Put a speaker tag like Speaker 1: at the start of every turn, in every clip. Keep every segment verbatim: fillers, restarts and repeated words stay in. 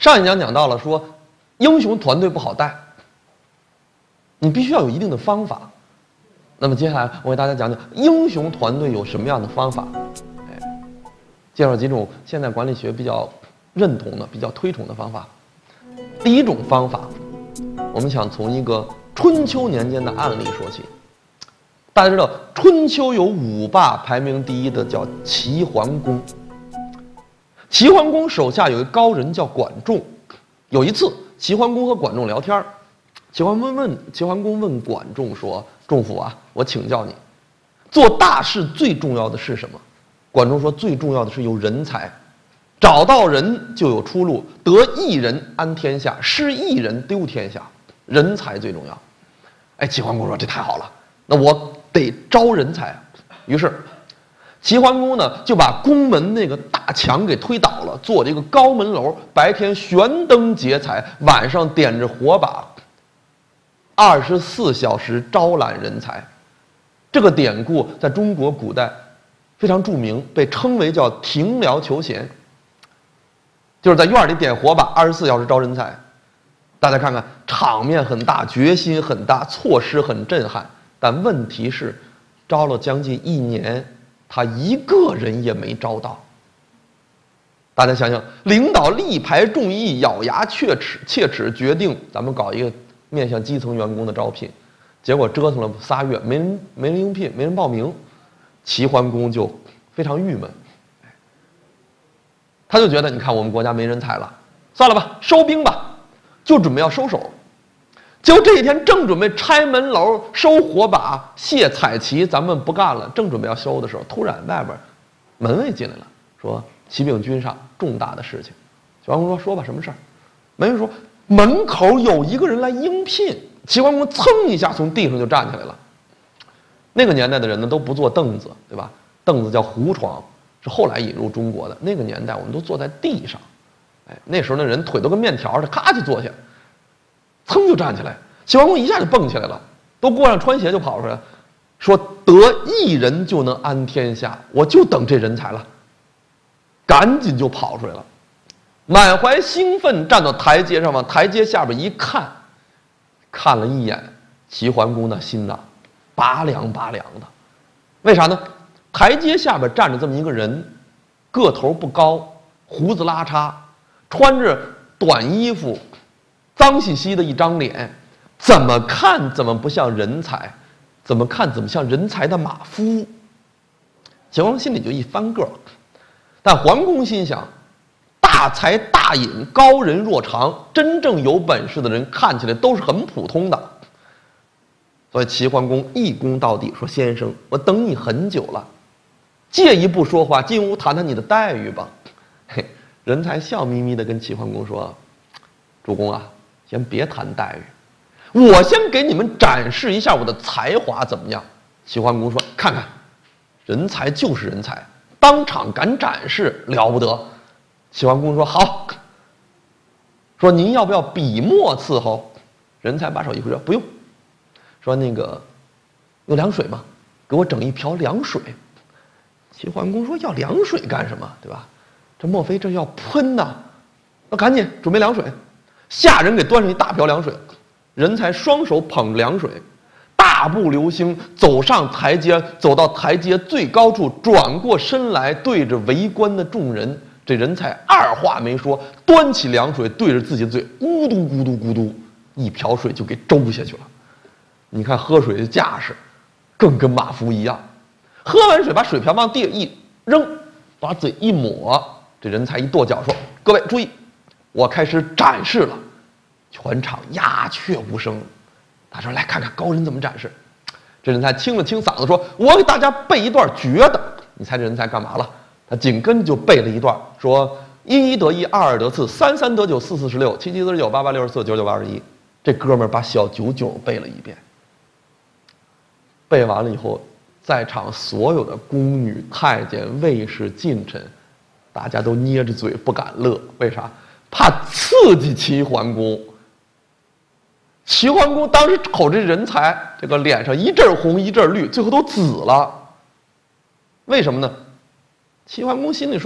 Speaker 1: 上一讲讲到了说，英雄团队不好带，你必须要有一定的方法。那么接下来我给大家讲讲英雄团队有什么样的方法，哎，介绍几种现代管理学比较认同的、比较推崇的方法。第一种方法，我们想从一个春秋年间的案例说起。大家知道，春秋有五霸排名第一的叫齐桓公。齐桓公手下有一个高人叫管仲。有一次，齐桓公和管仲聊天，齐桓公问齐桓公问管仲说：“仲父啊，我请教你，做大事最重要的是什么？”管仲说：“最重要的是有人才，找到人就有出路，得一人安天下，失一人丢天下，人才最重要。”哎，齐桓公说：“这太好了，那我得招人才啊。”于是，齐桓公呢就把宫门那个大墙给推倒了，做这个高门楼，白天悬灯结彩，晚上点着火把，二十四小时招揽人才。这个典故在中国古代非常著名，被称为叫庭僚求贤，就是在院里点火把，二十四小时招人才。大家看看，场面很大，决心很大，措施很震撼。但问题是，招了将近一年，他一个人也没招到。大家想想，领导力排众议，咬牙切齿，切齿决定咱们搞一个面向基层员工的招聘，结果折腾了仨月，没人没人应聘，没人报名，齐桓公就非常郁闷，他就觉得，你看我们国家没人才了，算了吧，收兵吧，就准备要收手。结果这一天正准备拆门楼、收火把、卸彩旗，咱们不干了，正准备要收的时候，突然外边门卫进来了，说：“启禀君上，重大的事情。”齐桓公说：“说吧，什么事儿？”门卫说：“门口有一个人来应聘。”齐桓公噌一下从地上就站起来了。那个年代的人呢都不坐凳子，对吧？凳子叫胡床，是后来引入中国的。那个年代我们都坐在地上，哎，那时候的人腿都跟面条似的，咔就坐下。噌就站起来，齐桓公一下就蹦起来了，都过上穿鞋就跑出来，说：“得一人就能安天下，我就等这人才了。”赶紧就跑出来了，满怀兴奋站到台阶上，往台阶下边一看，看了一眼，齐桓公的心呐，拔凉拔凉的。为啥呢？台阶下边站着这么一个人，个头不高，胡子拉碴，穿着短衣服，脏兮兮的一张脸，怎么看怎么不像人才，怎么看怎么像人才的马夫。齐桓公心里就一翻个，但桓公心想，大才大隐，高人若长，真正有本事的人看起来都是很普通的。所以齐桓公一躬到底说：“先生，我等你很久了，借一步说话，进屋谈谈你的待遇吧。”嘿，人才笑眯眯地跟齐桓公说：“主公啊，先别谈待遇，我先给你们展示一下我的才华怎么样？”齐桓公说：“看看，人才就是人才，当场敢展示，了不得。”齐桓公说：“好。”说：“您要不要笔墨伺候？”人才把手一挥说：“不用。”说：“那个有凉水吗？给我整一瓢凉水。”齐桓公说：“要凉水干什么？对吧？这莫非这要喷呐？那赶紧准备凉水。”下人给端上一大瓢凉水，人才双手捧凉水，大步流星走上台阶，走到台阶最高处，转过身来对着围观的众人，这人才二话没说，端起凉水对着自己的嘴，咕嘟咕嘟咕嘟，一瓢水就给周下去了。你看喝水的架势，更跟马夫一样。喝完水，把水瓢往地上一扔，把嘴一抹，这人才一跺脚说：“各位注意，我开始展示了。”全场鸦雀无声。他说：“来看看高人怎么展示。”这人才清了清嗓子说：“我给大家背一段绝的。”你猜这人才干嘛了？他紧跟就背了一段，说：“一一得一，二二得四，三三得九，四四十六，七七四十九，八八六十四，九九八十一。”这哥们儿把小九九背了一遍。背完了以后，在场所有的宫女、太监、卫士、近臣，大家都捏着嘴不敢乐。为啥？怕刺激齐桓公。齐桓公当时瞅这人才，这个脸上一阵红一阵绿，最后都紫了。为什么呢？齐桓公心里说话：“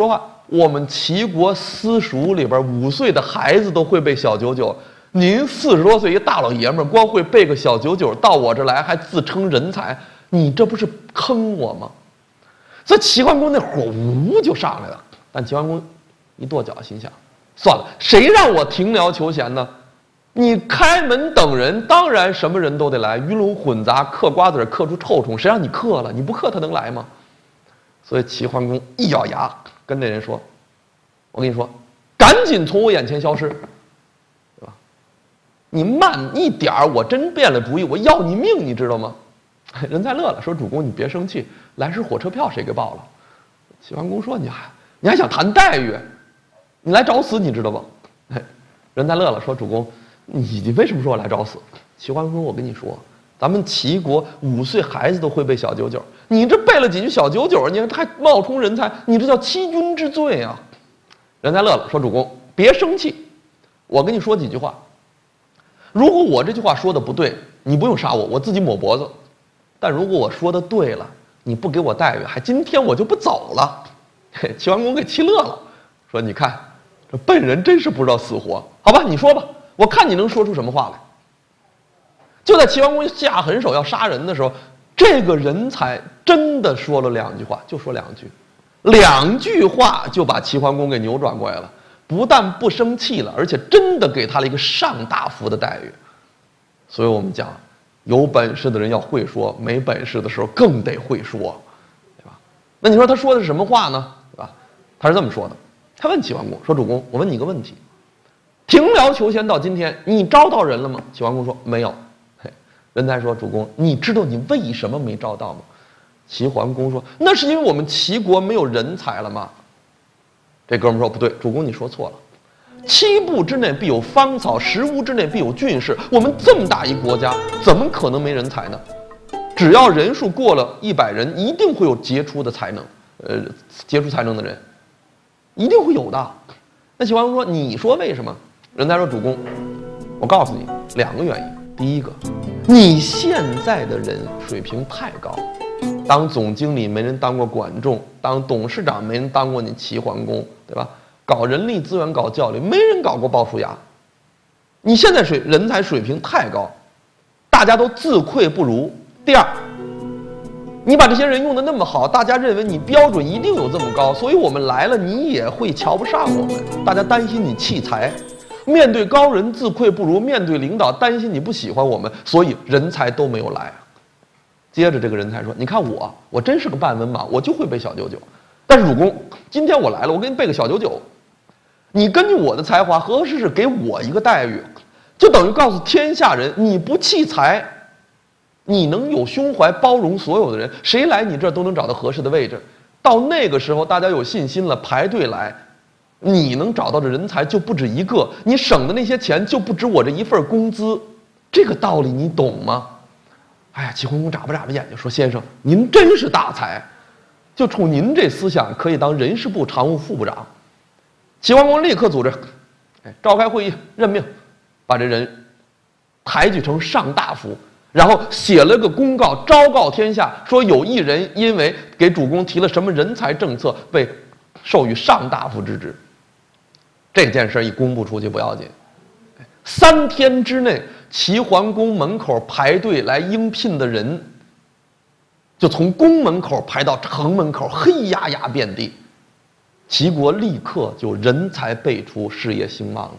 Speaker 1: 我们齐国私塾里边五岁的孩子都会背小九九，您四十多岁一大老爷们儿，光会背个小九九，到我这来还自称人才，你这不是坑我吗？所以齐桓公那火呜就上来了。但齐桓公一跺脚，心想：算了，谁让我停辽求贤呢？你开门等人，当然什么人都得来，鱼龙混杂，嗑瓜子嗑出臭虫，谁让你嗑了？你不嗑他能来吗？所以齐桓公一咬牙，跟这人说：“我跟你说，赶紧从我眼前消失，对吧？你慢一点儿，我真变了主意，我要你命，你知道吗？”人才乐了，说：“主公你别生气，来时火车票谁给报了？”齐桓公说：“你还你还想谈待遇？你来找死，你知道吗？”人才乐了，说：“主公，你你为什么说我来找死？”齐桓公说：“我跟你说，咱们齐国五岁孩子都会背小九九，你这背了几句小九九，你还冒充人才，你这叫欺君之罪啊！”人才乐了，说：“主公别生气，我跟你说几句话。如果我这句话说的不对，你不用杀我，我自己抹脖子；但如果我说的对了，你不给我待遇，还今天我就不走了。”嘿，齐桓公给气乐了，说：“你看这笨人真是不知道死活。好吧，你说吧，我看你能说出什么话来。”就在齐桓公下狠手要杀人的时候，这个人才真的说了两句话，就说两句，两句话就把齐桓公给扭转过来了。不但不生气了，而且真的给他了一个上大夫的待遇。所以我们讲，有本事的人要会说，没本事的时候更得会说，对吧？那你说他说的是什么话呢？对吧？他是这么说的，他问齐桓公说：“主公，我问你一个问题，停辽求贤到今天，你招到人了吗？”齐桓公说：“没有。”人才说：“主公，你知道你为什么没招到吗？”齐桓公说：“那是因为我们齐国没有人才了吗？”这哥们说：“不对，主公你说错了。七步之内必有芳草，十屋之内必有俊士。我们这么大一国家，怎么可能没人才呢？只要人数过了一百人，一定会有杰出的才能，呃，杰出才能的人，一定会有的。”那齐桓公说：“你说为什么？”人才说：“主公，我告诉你两个原因。第一个，你现在的人水平太高，当总经理没人当过管仲，当董事长没人当过你齐桓公，对吧？搞人力资源、搞教育，没人搞过鲍叔牙。你现在水人才水平太高，大家都自愧不如。第二，你把这些人用的那么好，大家认为你标准一定有这么高，所以我们来了，你也会瞧不上我们，大家担心你弃才。面对高人自愧不如，面对领导担心你不喜欢我们，所以人才都没有来。”接着这个人才说：“你看我，我真是个半文盲，我就会背小九九。但是主公，今天我来了，我给你背个小九九，你根据我的才华，合合适适给我一个待遇，就等于告诉天下人，你不弃才，你能有胸怀包容所有的人，谁来你这儿都能找到合适的位置。到那个时候，大家有信心了，排队来。你能找到的人才就不止一个，你省的那些钱就不止我这一份工资，这个道理你懂吗？”哎呀，齐桓公眨巴眨巴眼睛说：“先生，您真是大才，就冲您这思想，可以当人事部常务副部长。”齐桓公立刻组织，哎，召开会议，任命，把这人抬举成上大夫，然后写了个公告，昭告天下，说有一人因为给主公提了什么人才政策，被授予上大夫之职。这件事一公布出去不要紧，三天之内，齐桓公门口排队来应聘的人，就从宫门口排到城门口，黑压压遍地。齐国立刻就人才辈出，事业兴旺了。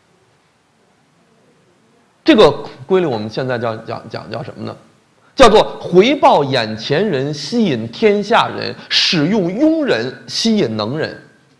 Speaker 1: 这个规律我们现在叫讲讲叫什么呢？叫做回报眼前人，吸引天下人；使用庸人，吸引能人。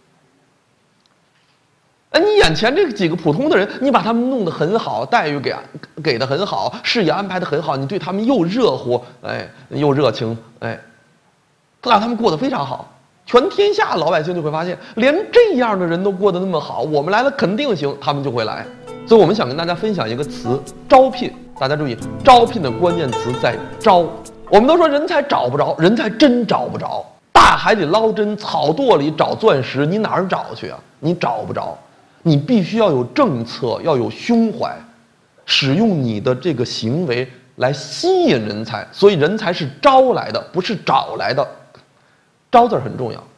Speaker 1: 哎，你眼前这几个普通的人，你把他们弄得很好，待遇给给的很好，事业安排的很好，你对他们又热乎，哎，又热情，哎，让他们过得非常好。全天下老百姓就会发现，连这样的人都过得那么好，我们来了肯定行，他们就会来。所以我们想跟大家分享一个词：招聘。大家注意，招聘的关键词在招。我们都说人才找不着，人才真找不着。大海里捞针，草垛里找钻石，你哪儿找去啊？你找不着。你必须要有政策，要有胸怀，使用你的这个行为来吸引人才。所以人才是招来的，不是找来的。招字很重要。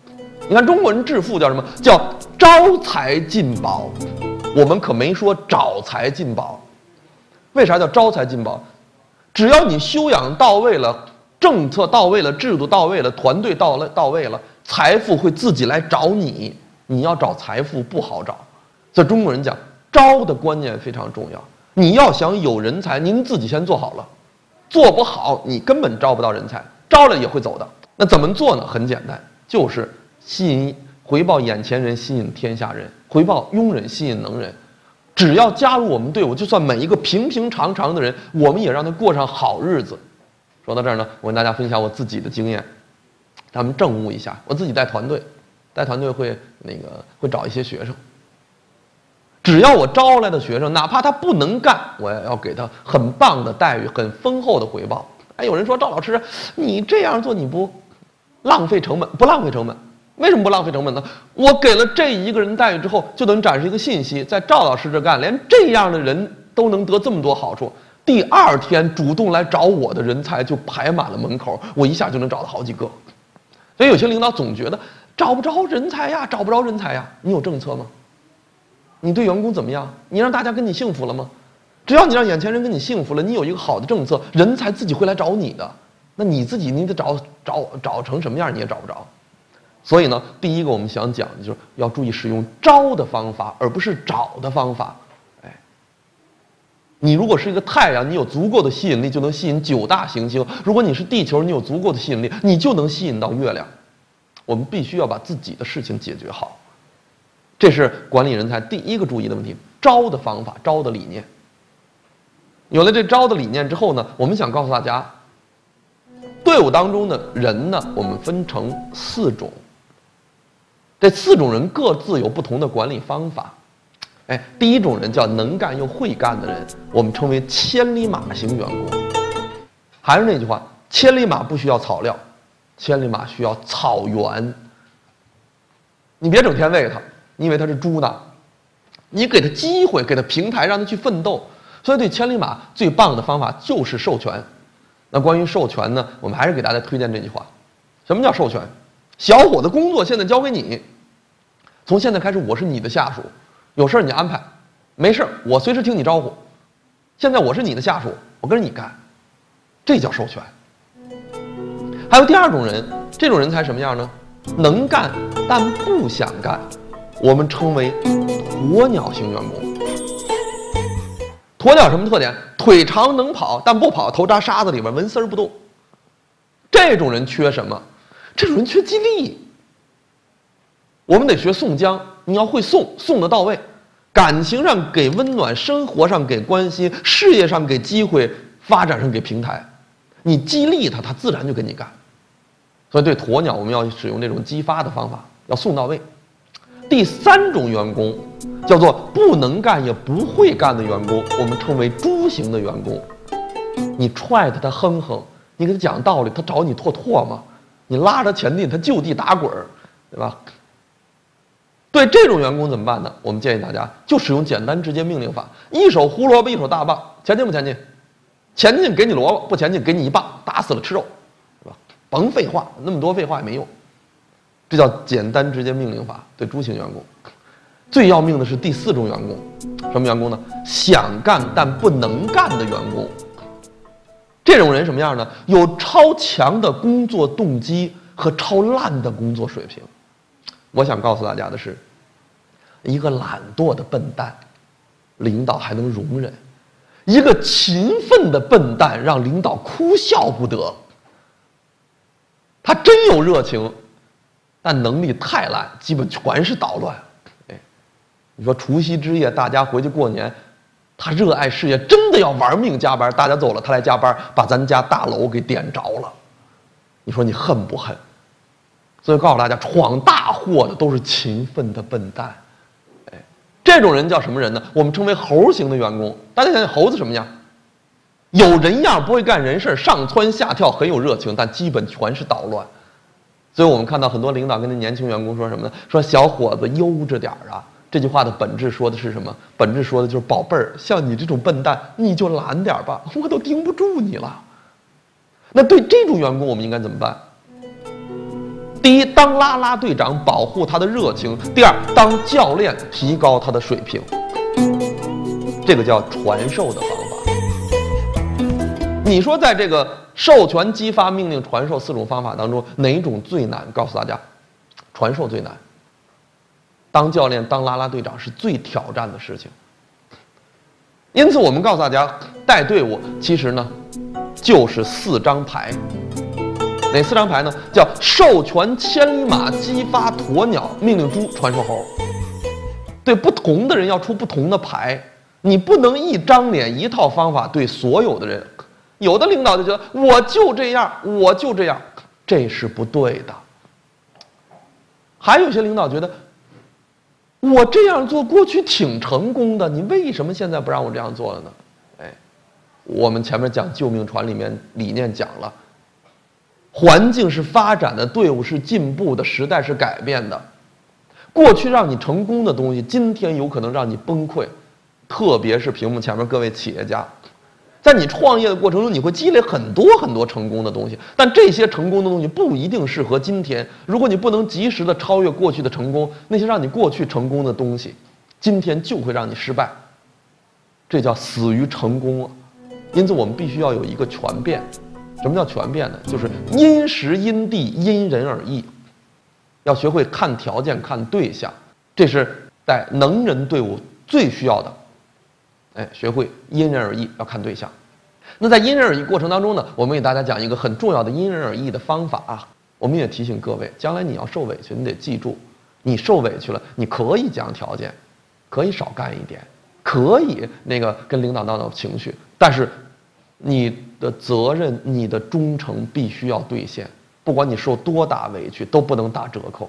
Speaker 1: 你看中国人致富叫什么？叫招财进宝，我们可没说找财进宝。为啥叫招财进宝？只要你修养到位了，政策到位了，制度到位了，团队到了到位了，财富会自己来找你。你要找财富不好找，所以中国人讲招的观念非常重要。你要想有人才，您自己先做好了，做不好你根本招不到人才，招了也会走的。那怎么做呢？很简单，就是吸引回报眼前人，吸引天下人；回报庸人，吸引能人。只要加入我们队伍，就算每一个平平常常的人，我们也让他过上好日子。说到这儿呢，我跟大家分享我自己的经验，咱们证悟一下。我自己带团队，带团队会那个会找一些学生，只要我招来的学生，哪怕他不能干，我也要给他很棒的待遇，很丰厚的回报。哎，有人说赵老师，你这样做你不浪费成本？不浪费成本。为什么不浪费成本呢？我给了这一个人待遇之后，就能展示一个信息，在赵老师这干，连这样的人都能得这么多好处。第二天主动来找我的人才就排满了门口，我一下就能找到好几个。所以有些领导总觉得找不着人才呀，找不着人才呀。你有政策吗？你对员工怎么样？你让大家跟你幸福了吗？只要你让眼前人跟你幸福了，你有一个好的政策，人才自己会来找你的。那你自己你得找找找成什么样你也找不着。所以呢，第一个我们想讲的就是要注意使用招的方法，而不是找的方法。哎，你如果是一个太阳，你有足够的吸引力，就能吸引九大行星；如果你是地球，你有足够的吸引力，你就能吸引到月亮。我们必须要把自己的事情解决好，这是管理人才第一个注意的问题：招的方法，招的理念。有了这招的理念之后呢，我们想告诉大家，队伍当中的人呢，我们分成四种。这四种人各自有不同的管理方法。哎，第一种人叫能干又会干的人，我们称为千里马型员工。还是那句话，千里马不需要草料，千里马需要草原。你别整天喂它，你以为它是猪呢？你给它机会，给它平台，让它去奋斗。所以对千里马最棒的方法就是授权。那关于授权呢，我们还是给大家推荐这句话：什么叫授权？小伙子，工作现在交给你，从现在开始我是你的下属，有事儿你安排，没事儿我随时听你招呼。现在我是你的下属，我跟着你干，这叫授权。还有第二种人，这种人才什么样呢？能干但不想干，我们称为鸵鸟型员工。鸵鸟什么特点？腿长能跑，但不跑，头扎沙子里边纹丝儿不动。这种人缺什么？这种人缺激励。我们得学宋江，你要会送，送得到位，感情上给温暖，生活上给关心，事业上给机会，发展上给平台。你激励他，他自然就跟你干。所以对鸵鸟，我们要使用这种激发的方法，要送到位。第三种员工叫做不能干也不会干的员工，我们称为猪型的员工。你踹他，他哼哼；你给他讲道理，他找你唾唾沫；你拉着前进，他就地打滚儿，对吧？对这种员工怎么办呢？我们建议大家就使用简单直接命令法，一手胡萝卜一手大棒，前进不前进？前进给你萝卜，不前进给你一棒，打死了吃肉，对吧？甭废话，那么多废话也没用。这叫简单直接命令法，对猪型员工。最要命的是第四种员工，什么员工呢？想干但不能干的员工。这种人什么样呢？有超强的工作动机和超烂的工作水平。我想告诉大家的是，一个懒惰的笨蛋，领导还能容忍；一个勤奋的笨蛋，让领导哭笑不得。他真有热情，但能力太烂，基本全是捣乱。哎，你说除夕之夜大家回去过年，他热爱事业，真的要玩命加班，大家走了他来加班，把咱家大楼给点着了。你说你恨不恨？所以告诉大家，闯大祸的都是勤奋的笨蛋。哎，这种人叫什么人呢？我们称为猴型的员工。大家想想猴子什么样？有人样，不会干人事，上蹿下跳，很有热情，但基本全是捣乱。所以我们看到很多领导跟那年轻员工说什么呢？说小伙子悠着点儿啊。这句话的本质说的是什么？本质说的就是宝贝儿，像你这种笨蛋，你就懒点吧，我都盯不住你了。那对这种员工，我们应该怎么办？ 第一，当啦啦队长保护他的热情；第二，当教练提高他的水平。这个叫传授的方法。你说在这个授权、激发、命令、传授四种方法当中，哪一种最难？告诉大家，传授最难。当教练、当啦啦队长是最挑战的事情。因此，我们告诉大家，带队伍其实呢，就是四张牌。哪四张牌呢？叫授权千里马、激发鸵鸟、命令猪、传授猴。对不同的人要出不同的牌，你不能一张脸一套方法对所有的人。有的领导就觉得我就这样，我就这样，这是不对的。还有些领导觉得我这样做过去挺成功的，你为什么现在不让我这样做了呢？哎，我们前面讲救命船里面理念讲了。环境是发展的，队伍是进步的，时代是改变的。过去让你成功的东西，今天有可能让你崩溃。特别是屏幕前面各位企业家，在你创业的过程中，你会积累很多很多成功的东西，但这些成功的东西不一定适合今天。如果你不能及时的超越过去的成功，那些让你过去成功的东西，今天就会让你失败。这叫死于成功啊！因此，我们必须要有一个全变。什么叫全变呢？就是因时因地因人而异，要学会看条件看对象，这是在能人队伍最需要的。哎，学会因人而异，要看对象。那在因人而异过程当中呢，我们给大家讲一个很重要的因人而异的方法啊。我们也提醒各位，将来你要受委屈，你得记住，你受委屈了，你可以讲条件，可以少干一点，可以那个跟领导闹闹情绪，但是你的责任、你的忠诚必须要兑现，不管你受多大委屈，都不能打折扣。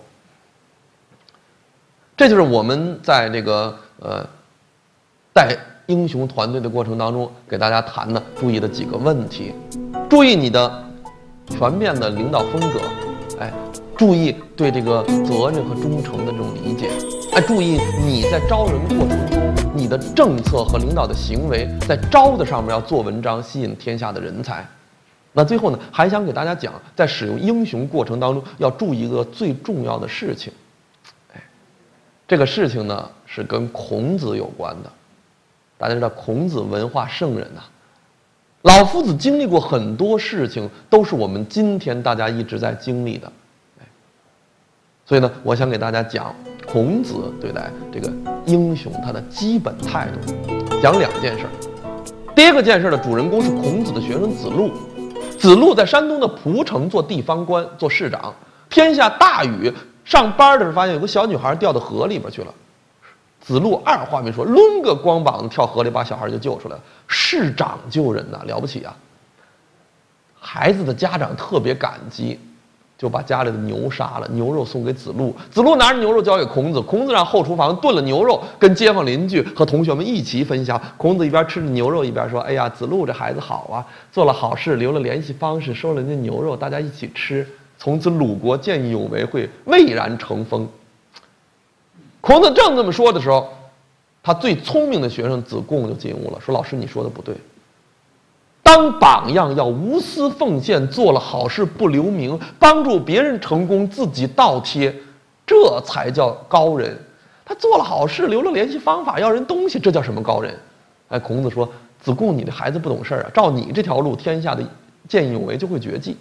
Speaker 1: 这就是我们在这个呃带英雄团队的过程当中给大家谈的注意的几个问题。注意你的全面的领导风格，哎，注意对这个责任和忠诚的这种理解，哎，注意你在招人过程中，你的政策和领导的行为在招的上面要做文章，吸引天下的人才。那最后呢，还想给大家讲，在使用英雄过程当中要注意一个最重要的事情，哎，这个事情呢是跟孔子有关的。大家知道孔子文化圣人呐、啊，老夫子经历过很多事情，都是我们今天大家一直在经历的。所以呢，我想给大家讲孔子对待这个英雄他的基本态度，讲两件事。第一个件事的主人公是孔子的学生子路。子路在山东的蒲城做地方官，做市长。天下大雨，上班的时候发现有个小女孩掉到河里边去了。子路二话没说，抡个光膀子跳河里，把小孩就救出来了。市长救人呐，了不起啊！孩子的家长特别感激，就把家里的牛杀了，牛肉送给子路。子路拿着牛肉交给孔子，孔子让后厨房炖了牛肉，跟街坊邻居和同学们一起分享。孔子一边吃着牛肉一边说：“哎呀，子路这孩子好啊，做了好事，留了联系方式，收了人家牛肉，大家一起吃。从此鲁国见义勇为会蔚然成风。”孔子正这么说的时候，他最聪明的学生子贡就进屋了，说：“老师，你说的不对。当榜样要无私奉献，做了好事不留名，帮助别人成功，自己倒贴，这才叫高人。他做了好事，留了联系方法，要人东西，这叫什么高人？”哎，孔子说：“子贡，你的孩子不懂事啊！照你这条路，天下的见义勇为就会绝迹。”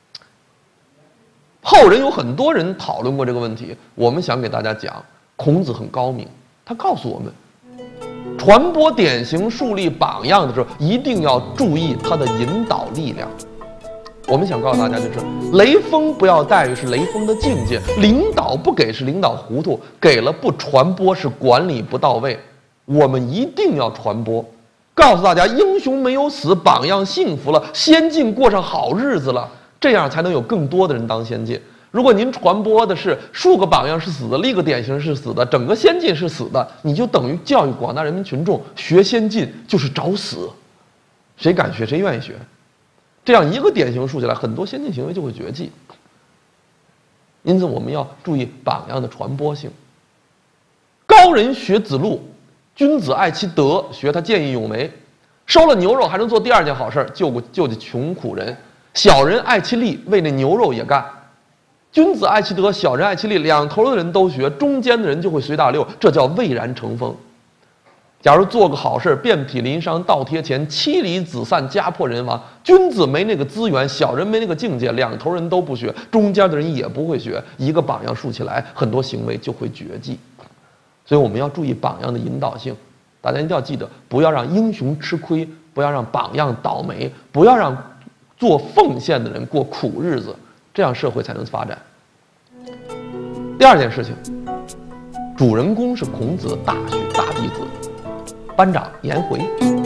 Speaker 1: 后人有很多人讨论过这个问题，我们想给大家讲，孔子很高明，他告诉我们，传播典型、树立榜样的时候，一定要注意他的引导力量。我们想告诉大家，就是雷锋不要带于是雷锋的境界，领导不给是领导糊涂，给了不传播是管理不到位。我们一定要传播，告诉大家，英雄没有死，榜样幸福了，先进过上好日子了，这样才能有更多的人当先进。如果您传播的是数个榜样是死的，立个典型是死的，整个先进是死的，你就等于教育广大人民群众学先进就是找死，谁敢学谁愿意学。这样一个典型竖起来，很多先进行为就会绝迹。因此我们要注意榜样的传播性。高人学子路，君子爱其德，学他见义勇为，收了牛肉还能做第二件好事，救过救济穷苦人。小人爱其利，为那牛肉也干。 君子爱其德，小人爱其力，两头的人都学，中间的人就会随大流，这叫蔚然成风。假如做个好事，遍体鳞伤，倒贴钱，妻离子散，家破人亡，君子没那个资源，小人没那个境界，两头人都不学，中间的人也不会学，一个榜样竖起来，很多行为就会绝迹。所以我们要注意榜样的引导性，大家一定要记得，不要让英雄吃亏，不要让榜样倒霉，不要让做奉献的人过苦日子，这样社会才能发展。第二件事情，主人公是孔子的大学大弟子。班长颜回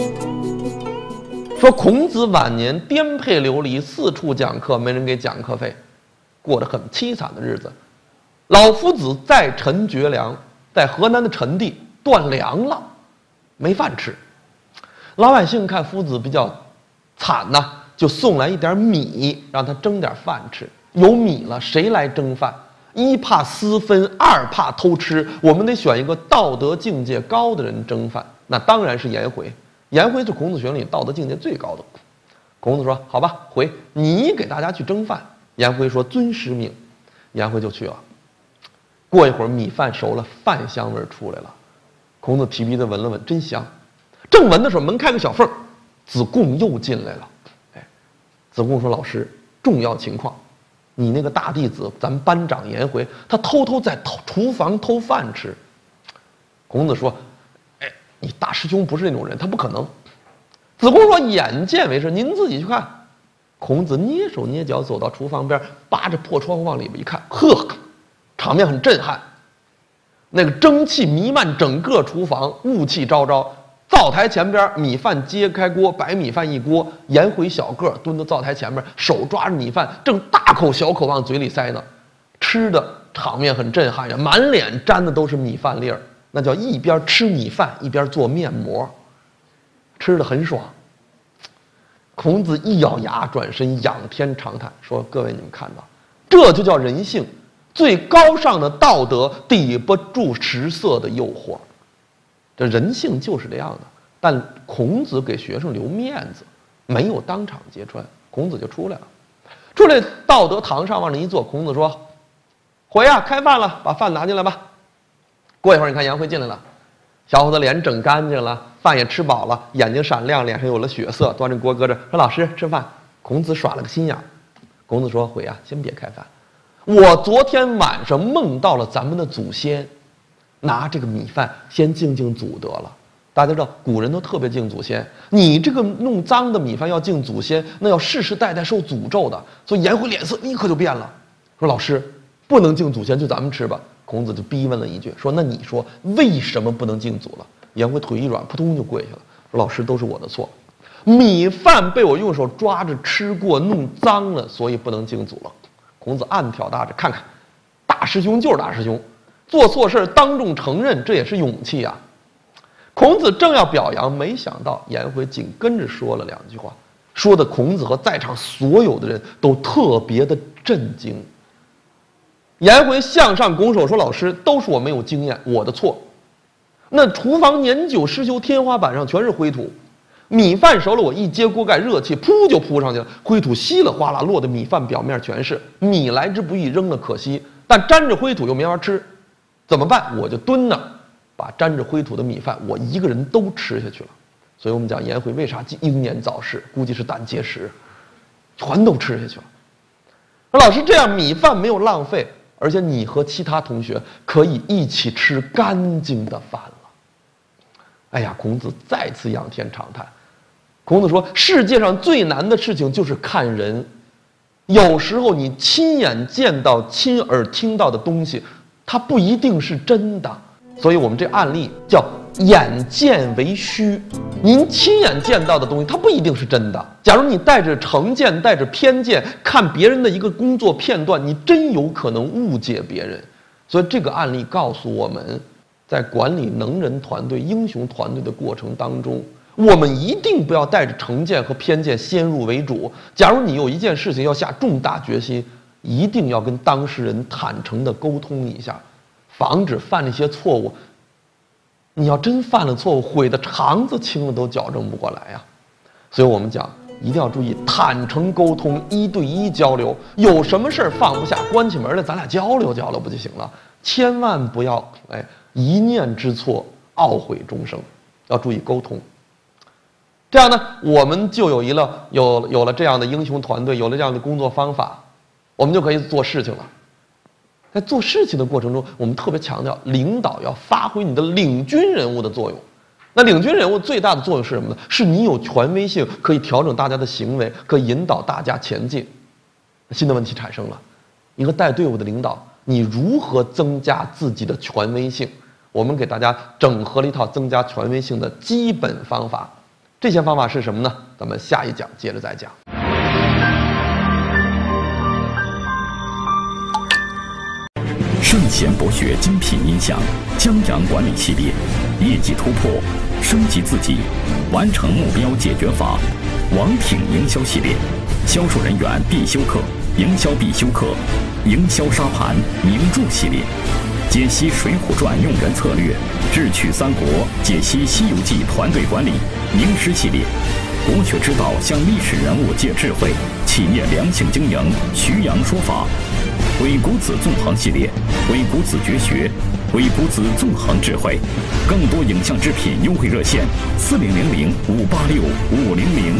Speaker 1: 说，孔子晚年颠沛流离，四处讲课，没人给讲课费，过得很凄惨的日子。老夫子在陈绝粮，在河南的陈地断粮了，没饭吃。老百姓看夫子比较惨呐，就送来一点米，让他蒸点饭吃。有米了，谁来蒸饭？一怕私分，二怕偷吃，我们得选一个道德境界高的人蒸饭。那当然是颜回，颜回是孔子学里道德境界最高的。孔子说：“好吧，回你给大家去蒸饭。”颜回说：“遵师命。”颜回就去了。过一会儿，米饭熟了，饭香味出来了。孔子提鼻子闻了闻，真香。正闻的时候，门开个小缝，子贡又进来了。哎，子贡说：“老师，重要情况，你那个大弟子，咱们班长颜回，他偷偷在偷厨房偷饭吃。”孔子说：“哎，你大师兄不是那种人，他不可能。”子贡说：“眼见为实，您自己去看。”孔子蹑手蹑脚走到厨房边，扒着破窗户往里边一看，呵，场面很震撼。那个蒸汽弥漫整个厨房，雾气昭昭。灶台前边，米饭揭开锅，白米饭一锅。颜回小个蹲到灶台前面，手抓着米饭，正大口小口往嘴里塞呢。吃的场面很震撼呀，满脸沾的都是米饭粒儿，那叫一边吃米饭一边做面膜，吃的很爽。孔子一咬牙，转身仰天长叹，说：“各位，你们看到，这就叫人性，最高尚的道德抵不住食色的诱惑。这人性就是这样的。”但孔子给学生留面子，没有当场揭穿，孔子就出来了。出来道德堂上往那一坐，孔子说：“回呀，开饭了，把饭拿进来吧。”过一会儿，你看颜回进来了，小伙子脸整干净了，饭也吃饱了，眼睛闪亮，脸上有了血色，端着锅搁这说：“老师吃饭。”孔子耍了个心眼。孔子说：“回呀，先别开饭，我昨天晚上梦到了咱们的祖先，拿这个米饭先敬敬祖得了。大家知道古人都特别敬祖先，你这个弄脏的米饭要敬祖先，那要世世代代受诅咒的。所以颜回脸色立刻就变了，说：“老师不能敬祖先，就咱们吃吧。”孔子就逼问了一句，说：“那你说为什么不能敬祖了？”颜回腿一软，扑通就跪下了，说：“老师，都是我的错，米饭被我用手抓着吃过，弄脏了，所以不能敬祖了。”孔子暗挑大指，看看，大师兄就是大师兄，做错事当众承认，这也是勇气啊。孔子正要表扬，没想到颜回紧跟着说了两句话，说的孔子和在场所有的人都特别的震惊。颜回向上拱手说：“老师，都是我没有经验，我的错。那厨房年久失修，天花板上全是灰土，米饭熟了，我一揭锅盖，热气噗就扑上去了，灰土稀里哗啦落的米饭表面全是。米来之不易，扔了可惜，但沾着灰土又没法吃，怎么办？我就蹲那，把沾着灰土的米饭我一个人都吃下去了。所以我们讲颜回为啥英年早逝，估计是胆结石，全都吃下去了。说老师，这样米饭没有浪费，而且你和其他同学可以一起吃干净的饭了。”哎呀，孔子再次仰天长叹。孔子说：“世界上最难的事情就是看人，有时候你亲眼见到、亲耳听到的东西，它不一定是真的。所以我们这案例叫眼见为虚，您亲眼见到的东西，它不一定是真的。假如你带着成见、带着偏见看别人的一个工作片段，你真有可能误解别人。所以这个案例告诉我们，在管理能人团队、英雄团队的过程当中，我们一定不要带着成见和偏见先入为主。假如你有一件事情要下重大决心，一定要跟当事人坦诚地沟通一下，防止犯了一些错误。你要真犯了错误，悔得肠子青了都矫正不过来呀。所以我们讲， 一定要注意坦诚沟通，一对一交流。有什么事儿放不下，关起门来咱俩交流交流不就行了？千万不要哎一念之错懊悔终生，要注意沟通。这样呢，我们就有一了有有了这样的英雄团队，有了这样的工作方法，我们就可以做事情了。在做事情的过程中，我们特别强调领导要发挥你的领军人物的作用。那领军人物最大的作用是什么呢？是你有权威性，可以调整大家的行为，可以引导大家前进。新的问题产生了，一个带队伍的领导，你如何增加自己的权威性？我们给大家整合了一套增加权威性的基本方法。这些方法是什么呢？咱们下一讲接着再讲。
Speaker 2: 圣贤博学精品音响，江阳管理系列，业绩突破，升级自己，完成目标解决法。王挺营销系列，销售人员必修课，营销必修课，营销沙盘名著系列，解析《水浒传》用人策略，智取三国，解析《西游记》团队管理名师系列，国学之道向历史人物借智慧，企业良性经营徐阳说法。伪古子纵横系列，伪古子绝学，伪古子纵横智慧。更多影像制品优惠热线：四零零零五八六五零零。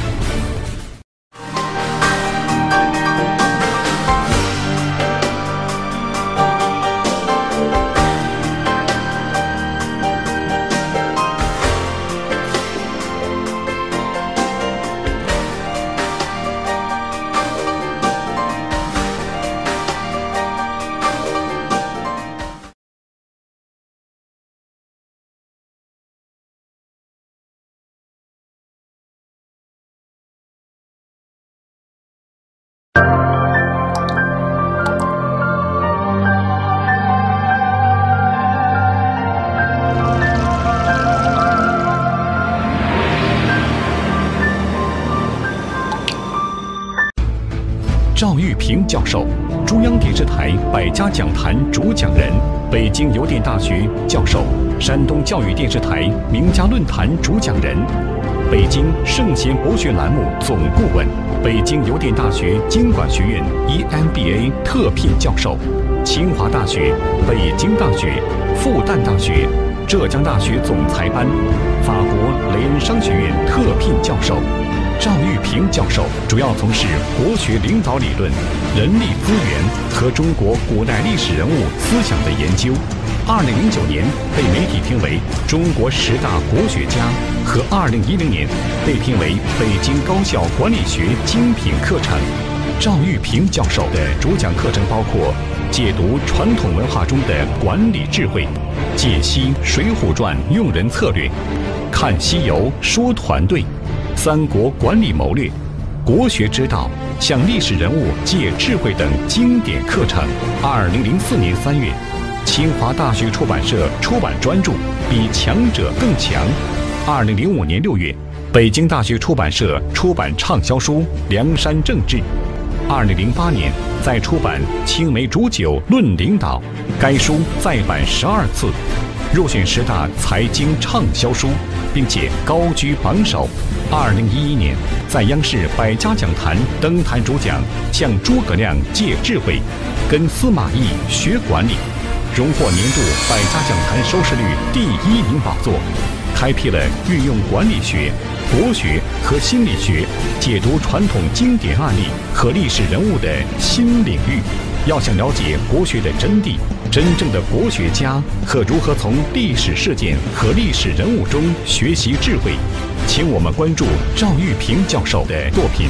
Speaker 3: 赵玉平教授，中央电视台百家讲坛主讲人，北京邮电大学教授，山东教育电视台名家论坛主讲人，北京圣贤博学栏目总顾问，北京邮电大学经管学院 E M B A 特聘教授，清华大学、北京大学、复旦大学、浙江大学总裁班，法国雷恩商学院特聘教授。赵玉平教授主要从事国学领导理论、人力资源和中国古代历史人物思想的研究。二零零九年被媒体评为中国十大国学家，和二零一零年被评为北京高校管理学精品课程。赵玉平教授的主讲课程包括解读传统文化中的管理智慧，解析《水浒传》用人策略，看西游说团队，三国管理谋略，国学之道，向历史人物借智慧等经典课程。二零零四年三月，清华大学出版社出版专著《比强者更强》。二零零五年六月，北京大学出版社出版畅销书《梁山正志》。二零零八年，再出版《青梅煮酒论领导》，该书再版十二次，入选十大财经畅销书，并且高居榜首。二零一一年，在央视百家讲坛登台主讲，向诸葛亮借智慧，跟司马懿学管理，荣获年度百家讲坛收视率第一名宝座，开辟了运用管理学、国学和心理学解读传统经典案例和历史人物的新领域。要想了解国学的真谛，真正的国学家和如何从历史事件和历史人物中学习智慧，请我们关注赵玉平教授的作品。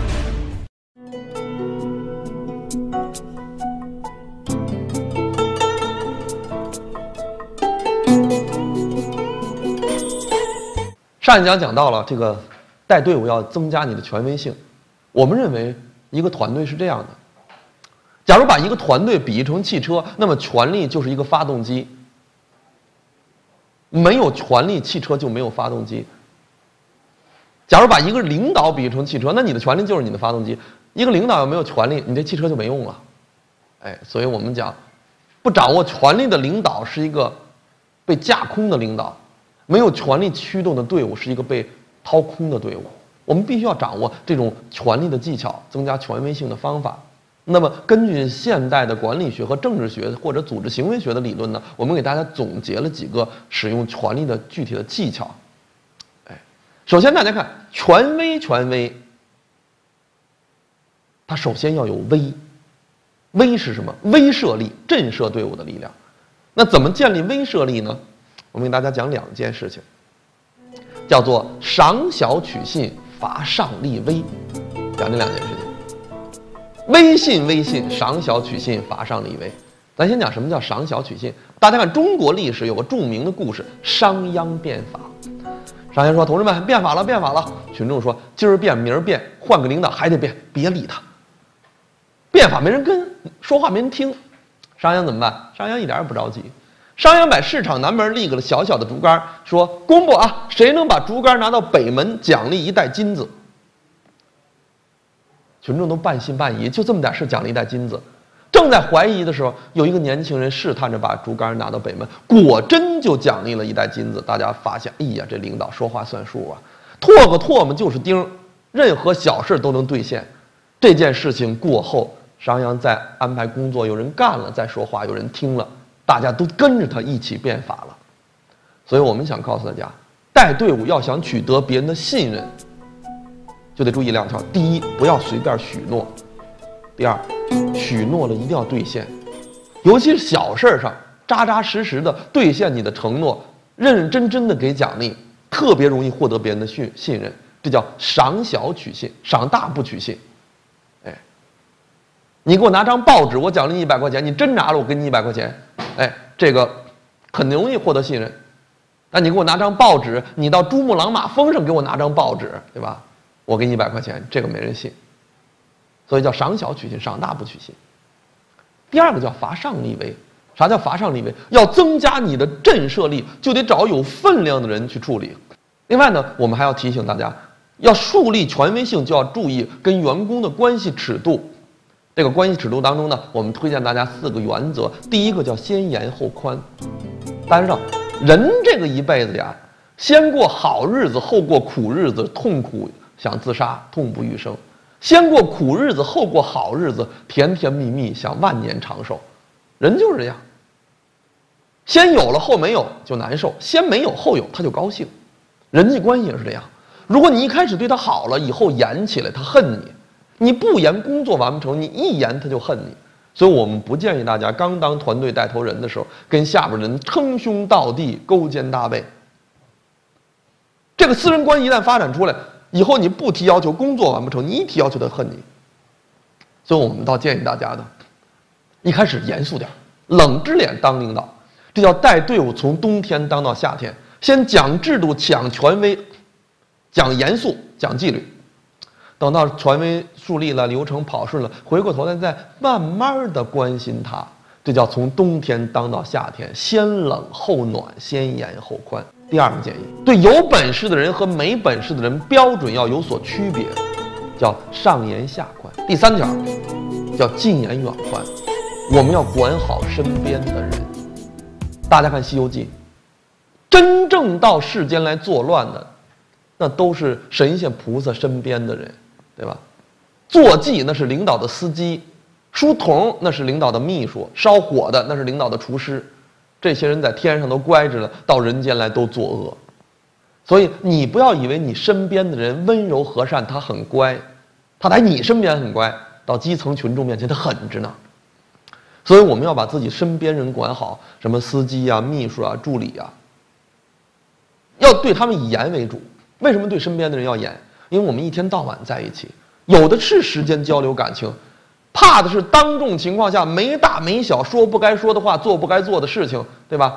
Speaker 1: 上一讲讲到了这个带队伍要增加你的权威性。我们认为一个团队是这样的，假如把一个团队比喻成汽车，那么权力就是一个发动机。没有权力，汽车就没有发动机。假如把一个领导比喻成汽车，那你的权力就是你的发动机。一个领导要没有权力，你这汽车就没用了。哎，所以我们讲，不掌握权力的领导是一个被架空的领导，没有权力驱动的队伍是一个被掏空的队伍。 我们必须要掌握这种权力的技巧，增加权威性的方法。那么，根据现代的管理学和政治学或者组织行为学的理论呢，我们给大家总结了几个使用权力的具体的技巧。哎，首先大家看，权威，权威，它首先要有威。威是什么？威慑力，震慑队伍的力量。那怎么建立威慑力呢？我们给大家讲两件事情，叫做赏小取信，罚上立威。讲这两件事情。威信，威信，赏小取信，罚上立威。咱先讲什么叫赏小取信。大家看中国历史有个著名的故事，商鞅变法。商鞅说：“同志们，变法了，变法了。”群众说：“今儿变，明儿变，换个领导还得变，别理他。变法没人跟，说话没人听。”商鞅怎么办？商鞅一点也不着急。商鞅把市场南门立个小小的竹竿，说：“公布啊，谁能把竹竿拿到北门，奖励一袋金子。”群众都半信半疑，就这么点事奖励一袋金子。正在怀疑的时候，有一个年轻人试探着把竹竿拿到北门，果真就奖励了一袋金子。大家发现，哎呀，这领导说话算数啊，唾个唾沫就是钉，任何小事都能兑现。这件事情过后，商鞅再安排工作，有人干了，再说话，有人听了，大家都跟着他一起变法了。所以我们想告诉大家，带队伍要想取得别人的信任，就得注意两条：第一，不要随便许诺；第二，许诺了一定要兑现，尤其是小事上，扎扎实实的兑现你的承诺，认认真真的给奖励，特别容易获得别人的信信任。这叫赏小取信，赏大不取信。哎，你给我拿张报纸，我奖励你一百块钱，你真拿了，我给你一百块钱，哎，这个很容易获得信任。但你给我拿张报纸，你到珠穆朗玛峰上给我拿张报纸，对吧？我给你一百块钱，这个没人信。所以叫赏小取信，赏大不取信。第二个叫罚上立威。啥叫罚上立威？要增加你的震慑力，就得找有分量的人去处理。另外呢，我们还要提醒大家，要树立权威性，就要注意跟员工的关系尺度。这个关系尺度当中呢，我们推荐大家四个原则。第一个叫先严后宽。大家知道，人这个一辈子呀，先过好日子，后过苦日子，痛苦想自杀，痛不欲生；先过苦日子，后过好日子，甜甜蜜蜜想万年长寿。人就是这样，先有了后没有就难受，先没有后有他就高兴。人际关系也是这样，如果你一开始对他好了，以后严起来他恨你，你不严工作完不成，你一严他就恨你。所以我们不建议大家刚当团队带头人的时候，跟下边人称兄道弟，勾肩搭背。这个私人关系一旦发展出来，以后你不提要求，工作完不成，你一提要求他恨你。所以我们倒建议大家的，一开始严肃点，冷着脸当领导，这叫带队伍从冬天当到夏天。先讲制度，讲权威，讲严肃，讲纪律。等到权威树立了，流程跑顺了，回过头来再慢慢的关心他，这叫从冬天当到夏天，先冷后暖，先严后宽。第二个建议，对有本事的人和没本事的人标准要有所区别，叫上严下宽。第三条叫近严远宽，我们要管好身边的人。大家看《西游记》，真正到世间来作乱的，那都是神仙菩萨身边的人，对吧？坐骑那是领导的司机，书童那是领导的秘书，烧火的那是领导的厨师。这些人在天上都乖着了，到人间来都作恶。所以你不要以为你身边的人温柔和善，他很乖，他在你身边很乖，到基层群众面前他狠着呢。所以我们要把自己身边人管好，什么司机啊、秘书啊、助理啊，要对他们以严为主。为什么对身边的人要严？因为我们一天到晚在一起，有的是时间交流感情，怕的是当众情况下没大没小，说不该说的话，做不该做的事情，对吧？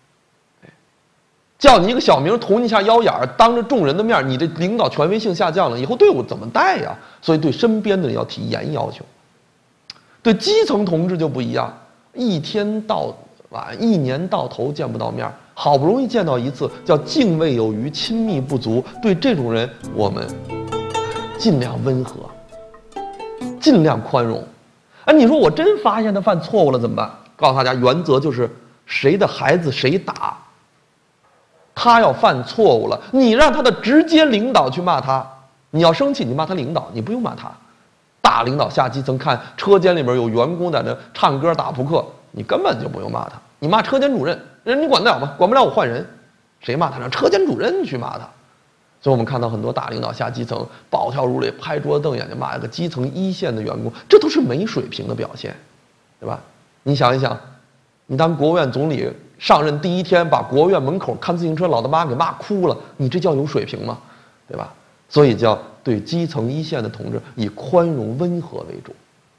Speaker 1: 叫你一个小名捅你一下腰眼儿，当着众人的面，你这领导权威性下降了，以后队伍怎么带呀？所以对身边的人要提严要求。对基层同志就不一样，一天到晚，一年到头见不到面，好不容易见到一次，叫敬畏有余，亲密不足。对这种人，我们尽量温和，尽量宽容。哎，你说我真发现他犯错误了怎么办？告诉大家，原则就是谁的孩子谁打。他要犯错误了，你让他的直接领导去骂他， 你要生气，你骂他领导，你不用骂他。大领导下基层看车间里边有员工在那唱歌打扑克，你根本就不用骂他。你骂车间主任，人你管得了吗？管不了，我换人。谁骂他？让车间主任去骂他。所以我们看到很多大领导下基层暴跳如雷，拍桌子瞪眼睛骂一个基层一线的员工，这都是没水平的表现，对吧？你想一想，你当国务院总理上任第一天，把国务院门口看自行车老大妈给骂哭了，你这叫有水平吗？对吧？所以叫对基层一线的同志以宽容温和为主。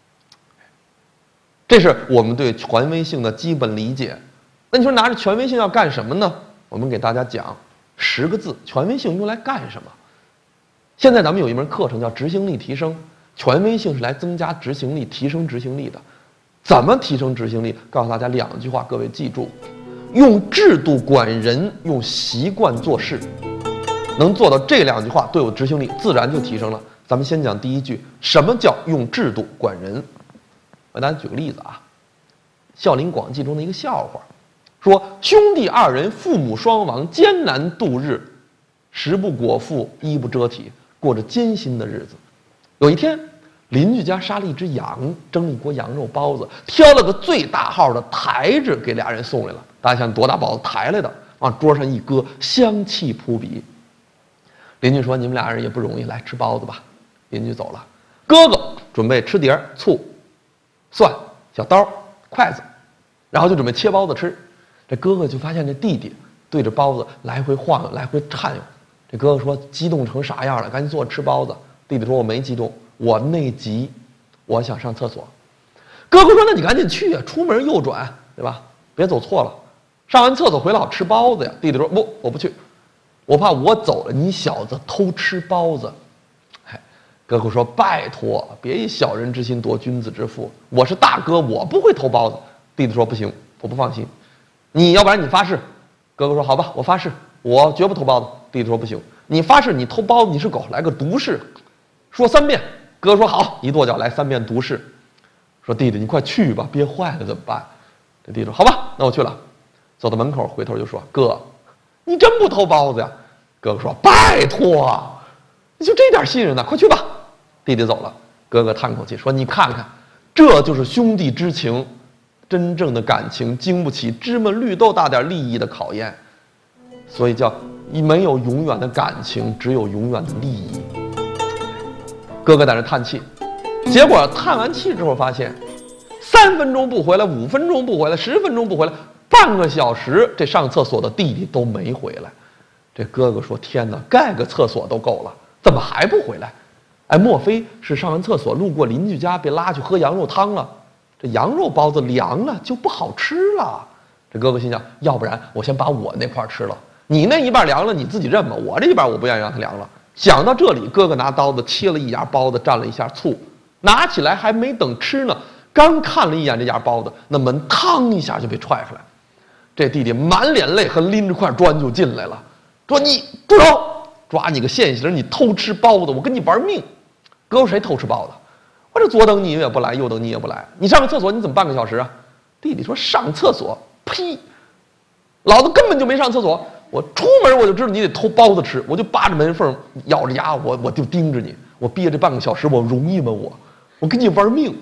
Speaker 1: 这是我们对权威性的基本理解。那你说拿着权威性要干什么呢？我们给大家讲十个字：权威性用来干什么？现在咱们有一门课程叫执行力提升，权威性是来增加执行力、提升执行力的。怎么提升执行力？告诉大家两句话，各位记住：用制度管人，用习惯做事。能做到这两句话，对我执行力自然就提升了。咱们先讲第一句，什么叫用制度管人？我给大家举个例子啊，《孝陵广记》中的一个笑话，说兄弟二人父母双亡，艰难度日，食不果腹，衣不遮体，过着艰辛的日子。有一天，邻居家杀了一只羊，蒸了一锅羊肉包子，挑了个最大号的台子给俩人送来了。大家想多大包子抬来的，往桌上一搁，香气扑鼻。邻居说：“你们俩人也不容易，来吃包子吧。”邻居走了，哥哥准备吃碟醋、蒜、小刀、筷子，然后就准备切包子吃。这哥哥就发现这弟弟对着包子来回晃悠，来回颤悠。这哥哥说：“激动成啥样了？赶紧坐着吃包子。”弟弟说：“我没激动，我内急，我想上厕所。”哥哥说：“那你赶紧去啊，出门右转，对吧？别走错了。上完厕所回来好吃包子呀。”弟弟说：“不，我不去。我怕我走了，你小子偷吃包子。”哎，哥哥说：“拜托，别以小人之心夺君子之腹。我是大哥，我不会偷包子。”弟弟说：“不行，我不放心。你要不然你发誓。”哥哥说：“好吧，我发誓，我绝不偷包子。”弟弟说：“不行，你发誓，你偷包子，你是狗，来个毒誓，说三遍。”哥哥说：“好。”一跺脚来三遍毒誓。说：“弟弟，你快去吧，憋坏了怎么办？”这弟弟说：“好吧，那我去了。”走到门口，回头就说：“哥，你真不偷包子呀？”哥哥说：“拜托，你就这点信任呢，快去吧。”弟弟走了，哥哥叹口气说：“你看看，这就是兄弟之情，真正的感情经不起芝麻绿豆大点利益的考验，所以叫没有永远的感情，只有永远的利益。”哥哥在那叹气，结果叹完气之后发现，三分钟不回来，五分钟不回来，十分钟不回来，半个小时，这上厕所的弟弟都没回来。这哥哥说：“天哪，盖个厕所都够了，怎么还不回来？哎，莫非是上完厕所路过邻居家被拉去喝羊肉汤了？这羊肉包子凉了就不好吃了。”这哥哥心想：要不然我先把我那块吃了，你那一半凉了你自己认吧，我这一半我不愿意让它凉了。想到这里，哥哥拿刀子切了一牙包子，蘸了一下醋，拿起来还没等吃呢，刚看了一眼这牙包子，那门嘡一下就被踹开来。这弟弟满脸泪痕，拎着块砖就进来了，说：“你住手！抓你个现行，你偷吃包子，我跟你玩命！”哥说：“谁偷吃包子？我这左等你也不来，右等你也不来，你上个厕所你怎么半个小时啊？”弟弟说：“上厕所？呸！老子根本就没上厕所，我出门我就知道你得偷包子吃，我就扒着门缝咬着牙，我我就盯着你，我憋这半个小时，我容易吗？我我跟你玩命。”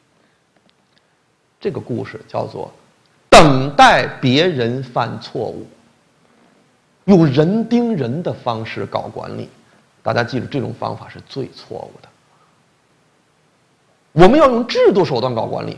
Speaker 1: 这个故事叫做等待别人犯错误，用人盯人的方式搞管理。大家记住，这种方法是最错误的。我们要用制度手段搞管理。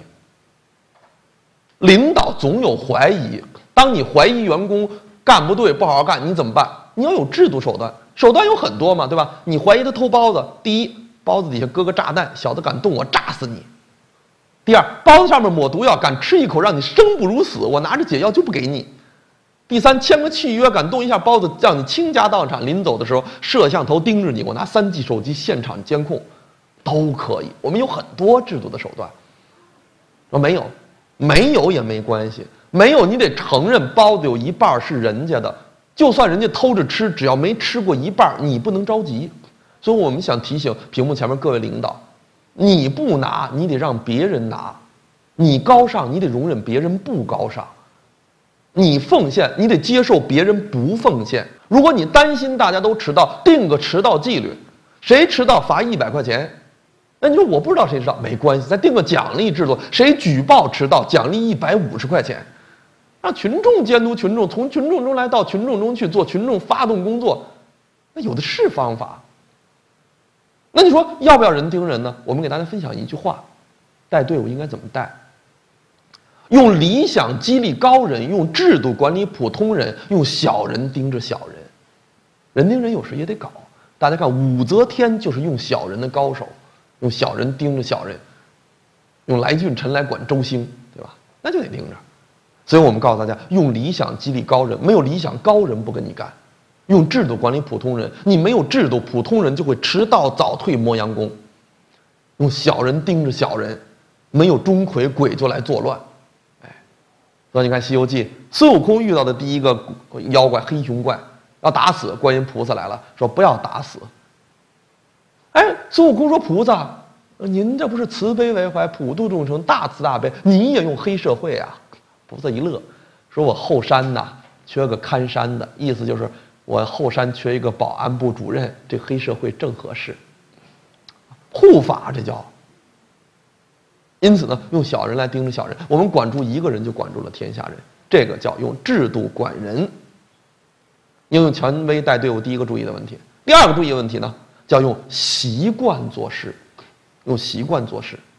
Speaker 1: 领导总有怀疑，当你怀疑员工干不对、不好好干，你怎么办？你要有制度手段，手段有很多嘛，对吧？你怀疑他偷包子，第一，包子底下搁个炸弹，小子敢动我炸死你。第二，包子上面抹毒药，敢吃一口让你生不如死，我拿着解药就不给你。第三，签个契约，敢动一下包子让你倾家荡产，临走的时候摄像头盯着你，我拿 三 G 手机现场监控，都可以。我们有很多制度的手段。说没有，没有也没关系，没有你得承认包子有一半是人家的，就算人家偷着吃，只要没吃过一半，你不能着急。所以我们想提醒屏幕前面各位领导，你不拿，你得让别人拿；你高尚，你得容忍别人不高尚；你奉献，你得接受别人不奉献。如果你担心大家都迟到，定个迟到纪律， 谁迟到罚一百块钱。那你说我不知道谁迟到，没关系，咱定个奖励制度，谁举报迟到，奖励一百五十块钱，让群众监督群众，从群众中来到群众中去做群众发动工作，那有的是方法。那你说要不要人盯人呢？我们给大家分享一句话：带队伍应该怎么带？用理想激励高人，用制度管理普通人，用小人盯着小人。人盯人有时也得搞。大家看，武则天就是用小人的高手。用小人盯着小人，用来俊臣来管周兴，对吧？那就得盯着。所以我们告诉大家，用理想激励高人，没有理想高人不跟你干；用制度管理普通人，你没有制度，普通人就会迟到早退磨洋工。用小人盯着小人，没有钟馗，鬼就来作乱。哎，所以你看《西游记》，孙悟空遇到的第一个妖怪黑熊怪，要打死，观音菩萨来了，说不要打死。哎，孙悟空说：“菩萨，您这不是慈悲为怀、普度众生、大慈大悲，你也用黑社会啊？”菩萨一乐，说：“我后山呐，缺个看山的，意思就是我后山缺一个保安部主任，这黑社会正合适。护法这叫。因此呢，用小人来盯着小人，我们管住一个人就管住了天下人，这个叫用制度管人。应用权威带队伍，第一个注意的问题。第二个注意的问题呢？”叫用习惯做事，用习惯做事。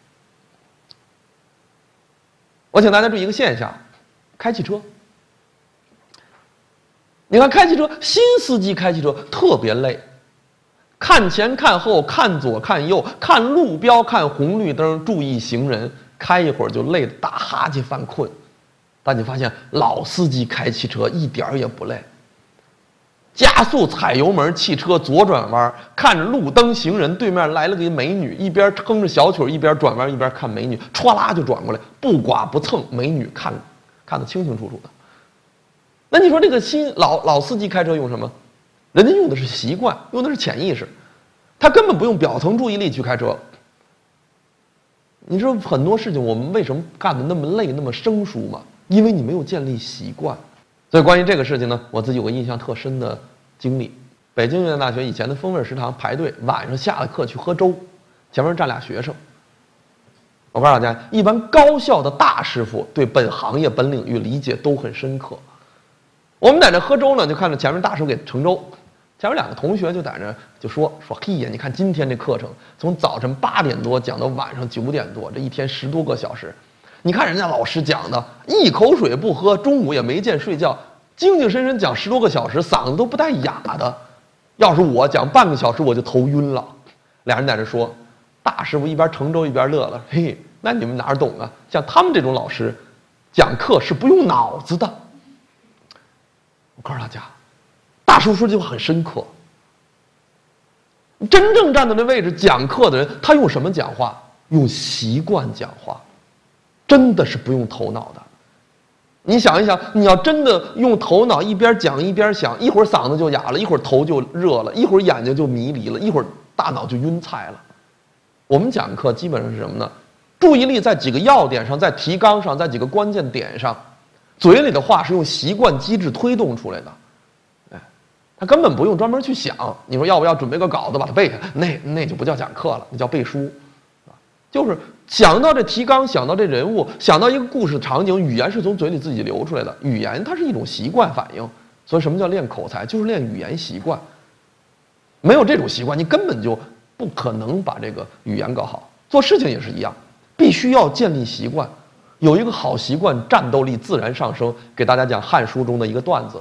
Speaker 1: 我请大家注意一个现象：开汽车。你看开汽车，新司机开汽车特别累，看前看后，看左看右，看路标，看红绿灯，注意行人，开一会儿就累得打哈欠犯困。但你发现老司机开汽车一点儿也不累。加速踩油门，汽车左转弯，看着路灯行人，对面来了个美女，一边哼着小曲，一边转弯，一边看美女，歘啦就转过来，不刮不蹭，美女看看得清清楚楚的。那你说这个新老老司机开车用什么？人家用的是习惯，用的是潜意识，他根本不用表层注意力去开车。你知道很多事情我们为什么干得那么累、那么生疏吗？因为你没有建立习惯。所以关于这个事情呢，我自己有个印象特深的经历。北京邮电大学以前的风味食堂排队，晚上下了课去喝粥，前面站俩学生。我告诉大家，一般高校的大师傅对本行业本领域理解都很深刻。我们在这喝粥呢，就看着前面大师傅给盛粥，前面两个同学就在那就说说嘿呀，你看今天这课程从早晨八点多讲到晚上九点多，这一天十多个小时。你看人家老师讲的，一口水不喝，中午也没见睡觉，精精神神讲十多个小时，嗓子都不带哑的。要是我讲半个小时，我就头晕了。俩人在这说，大师傅一边盛粥一边乐了。嘿，那你们哪儿懂啊？像他们这种老师，讲课是不用脑子的。我告诉大家，大师傅说这句话很深刻。真正站在那位置讲课的人，他用什么讲话？用习惯讲话。真的是不用头脑的。你想一想，你要真的用头脑一边讲一边想，一会儿嗓子就哑了，一会儿头就热了，一会儿眼睛就迷离了，一会儿大脑就晕菜了。我们讲课基本上是什么呢？注意力在几个要点上，在提纲上，在几个关键点上，嘴里的话是用习惯机制推动出来的。哎，他根本不用专门去想。你说要不要准备个稿子把它背下？那那就不叫讲课了，那叫背书。就是想到这提纲，想到这人物，想到一个故事场景，语言是从嘴里自己流出来的。语言它是一种习惯反应，所以什么叫练口才？就是练语言习惯。没有这种习惯，你根本就不可能把这个语言搞好。做事情也是一样，必须要建立习惯。有一个好习惯，战斗力自然上升。给大家讲《汉书》中的一个段子：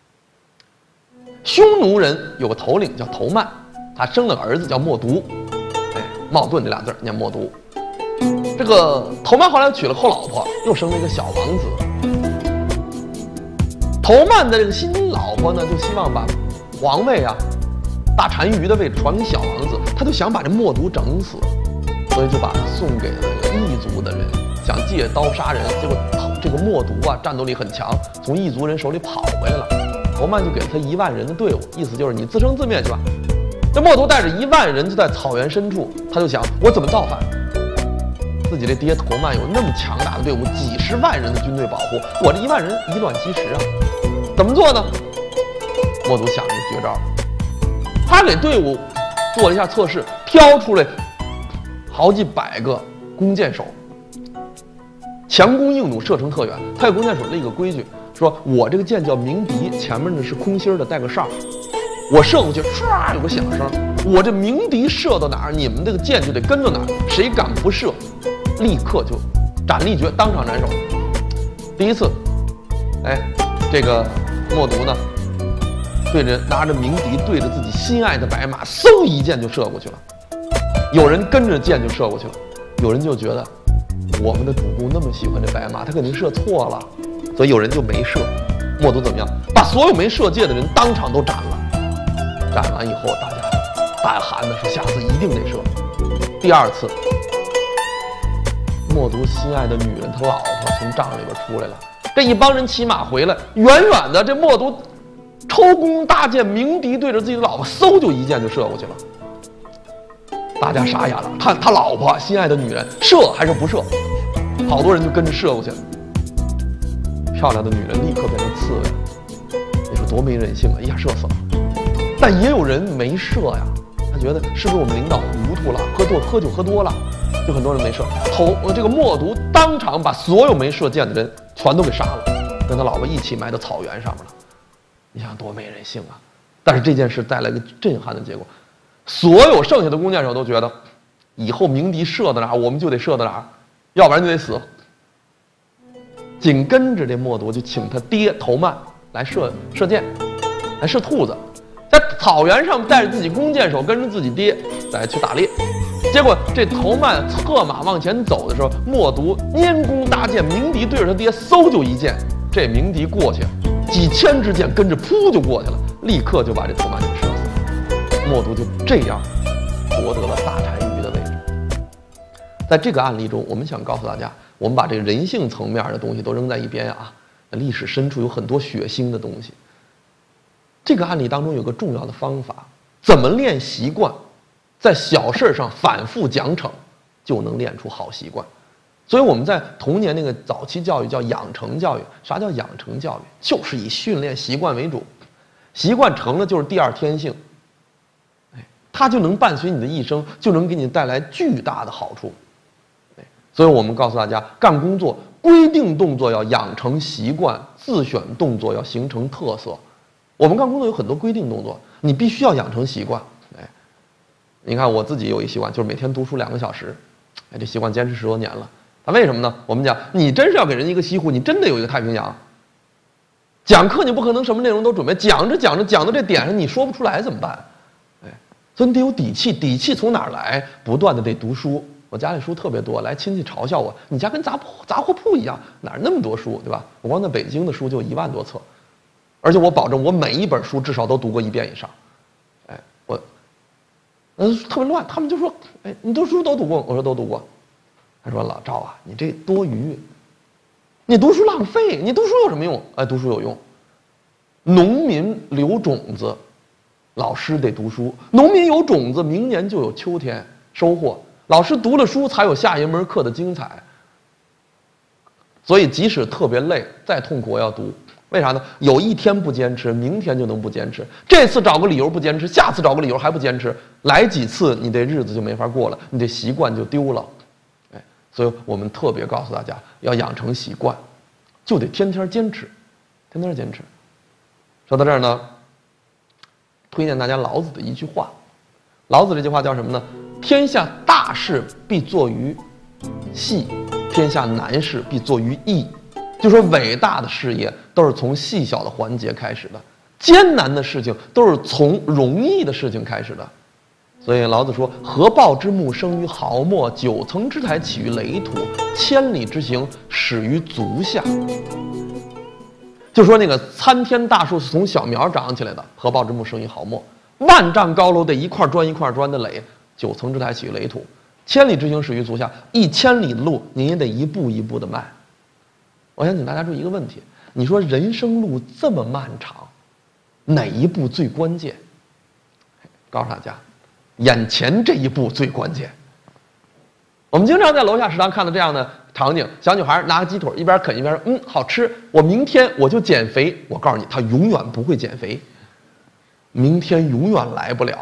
Speaker 1: 匈奴人有个头领叫头曼，他生了个儿子叫默读。冒顿这俩字儿念默读。这个头曼后来娶了后老婆，又生了一个小王子。头曼的这个新老婆呢，就希望把皇位啊、大单于的位置传给小王子，他就想把这默读整死，所以就把他送给了异族的人，想借刀杀人。结果这个默读啊，战斗力很强，从异族人手里跑回来了。头曼就给了他一万人的队伍，意思就是你自生自灭去吧。这默读带着一万人就在草原深处，他就想我怎么造反？自己这爹头曼有那么强大的队伍，几十万人的军队保护，我这一万人以卵击石啊！怎么做呢？默读想了一绝招，他给队伍做了一下测试，挑出来好几百个弓箭手，强弓硬弩，射程特远。他有弓箭手立个规矩，说我这个箭叫鸣笛，前面呢是空心的带个哨，我射过去唰有个响声，我这鸣笛射到哪儿，你们这个箭就得跟着哪儿，谁敢不射，立刻就斩立决，当场斩首。第一次，哎，这个默读呢，对着拿着鸣笛对着自己心爱的白马，嗖一箭就射过去了。有人跟着箭就射过去了，有人就觉得我们的主公那么喜欢这白马，他肯定射错了，所以有人就没射。默读怎么样？把所有没射箭的人当场都斩了。斩完以后，大家胆寒的说下次一定得射。第二次，默读心爱的女人他老婆从帐里边出来了，这一帮人骑马回来，远远的这默读抽弓搭箭，鸣笛对着自己的老婆，嗖就一箭就射过去了。大家傻眼了，他他老婆心爱的女人射还是不射？好多人就跟着射过去了。漂亮的女人立刻变成刺猬，你说多没人性啊！一下射死了。但也有人没射呀，他觉得是不是我们领导糊涂了，喝多喝酒喝多了，就很多人没射。头这个默读当场把所有没射箭的人全都给杀了，跟他老婆一起埋到草原上面了。你想多没人性啊！但是这件事带来一个震撼的结果，所有剩下的弓箭手都觉得，以后鸣笛射到哪儿，我们就得射到哪儿，要不然就得死。紧跟着这默读就请他爹头曼来射射箭，来射兔子，在草原上带着自己弓箭手跟着自己爹来去打猎。结果这头曼策马往前走的时候，默读拈弓搭箭，鸣笛对着他爹嗖就一箭，这鸣笛过去，几千支箭跟着噗就过去了，立刻就把这头曼给射死了。默读就这样夺得了大单于的位置。在这个案例中，我们想告诉大家，我们把这个人性层面的东西都扔在一边啊，历史深处有很多血腥的东西。这个案例当中有个重要的方法，怎么练习惯，在小事上反复奖惩，就能练出好习惯。所以我们在童年那个早期教育叫养成教育。啥叫养成教育？就是以训练习惯为主，习惯成了就是第二天性，哎，它就能伴随你的一生，就能给你带来巨大的好处。所以我们告诉大家，干工作规定动作要养成习惯，自选动作要形成特色。我们干工作有很多规定动作，你必须要养成习惯。哎，你看我自己有一习惯，就是每天读书两个小时，哎，这习惯坚持十多年了。那为什么呢？我们讲，你真是要给人一个西湖，你真得有一个太平洋。讲课你不可能什么内容都准备，讲着讲着讲到这点上你说不出来怎么办？哎，所以你得有底气，底气从哪儿来？不断的得读书。我家里书特别多，来亲戚嘲笑我，你家跟杂杂货铺一样，哪儿那么多书，对吧？我光在北京的书就一万多册，而且我保证我每一本书至少都读过一遍以上。哎，我，嗯，特别乱，他们就说，哎，你都书都读过？我说都读过。他说老赵啊，你这多余，你读书浪费，你读书有什么用？哎，读书有用。农民留种子，老师得读书。农民有种子，明年就有秋天收获。老师读了书，才有下一门课的精彩。所以即使特别累，再痛苦我要读。为啥呢？有一天不坚持，明天就能不坚持。这次找个理由不坚持，下次找个理由还不坚持，来几次你这日子就没法过了，你这习惯就丢了。哎，所以我们特别告诉大家，要养成习惯，就得天天坚持，天天坚持。说到这儿呢，推荐大家老子的一句话。老子这句话叫什么呢？天下大事必作于细，天下难事必作于易。就说伟大的事业都是从细小的环节开始的，艰难的事情都是从容易的事情开始的。所以老子说：“合抱之木，生于毫末；九层之台，起于垒土；千里之行，始于足下。”就说那个参天大树是从小苗长起来的，合抱之木，生于毫末；万丈高楼得一块砖一块砖的垒，九层之台，起于垒土；千里之行，始于足下。一千里的路，你也得一步一步的迈。我想请大家注意一个问题：你说人生路这么漫长，哪一步最关键？告诉大家，眼前这一步最关键。我们经常在楼下食堂看到这样的场景：小女孩拿个鸡腿一边啃一边说：“嗯，好吃，我明天我就减肥。”我告诉你，她永远不会减肥，明天永远来不了。